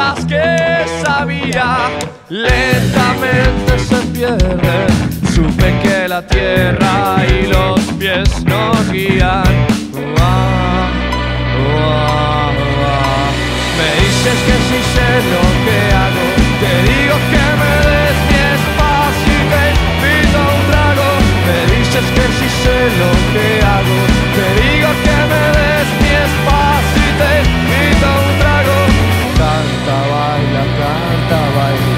palabras que sabía lentamente se pierden. Supe que la tierra y los pies nos guían. Me dices que si sé lo que hago, te digo que me des mi espacio y te invito a un trago. Me dices que si sé lo que hago, te digo que me des mi espacio y te invito a un trago. Canta, baila, canta, baila.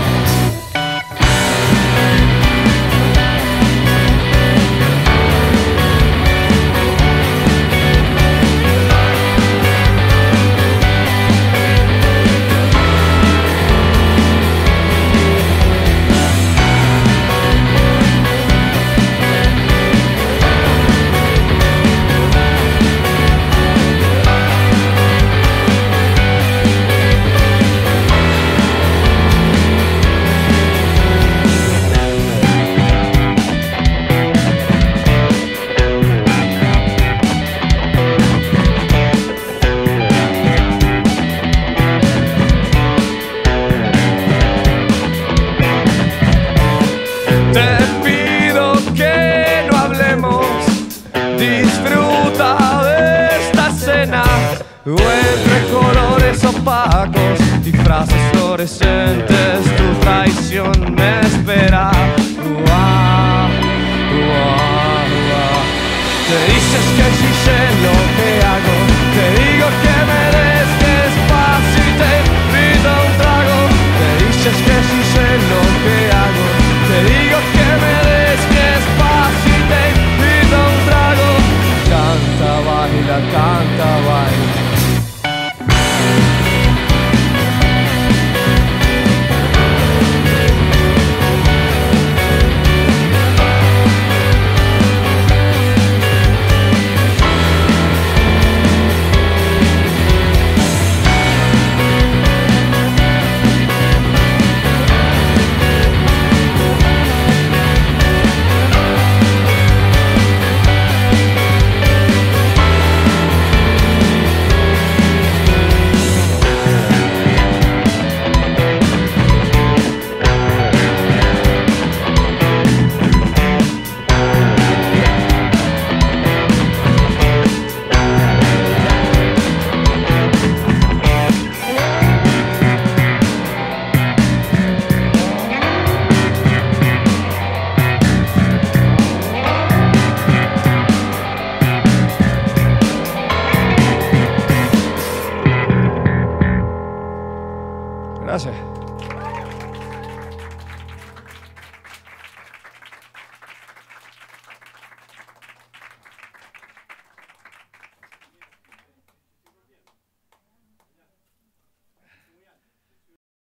Te pido que no hablemos, disfruta de esta escena. Entre colores opacos y frases fluorescentes, tu traición me espera. Te dices que sí sé lo que